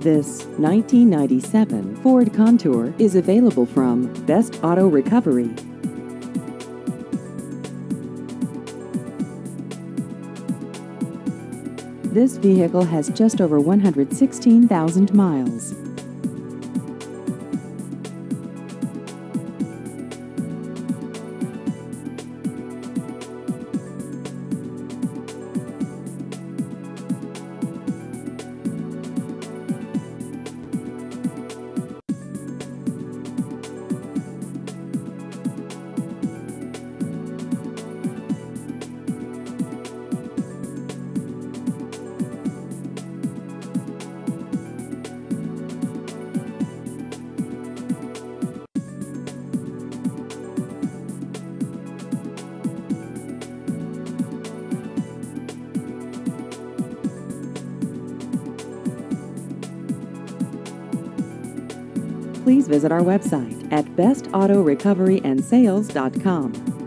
This 1997 Ford Contour is available from Best Auto Recovery. This vehicle has just over 116,000 miles. Please visit our website at bestautorecoveryandsales.com.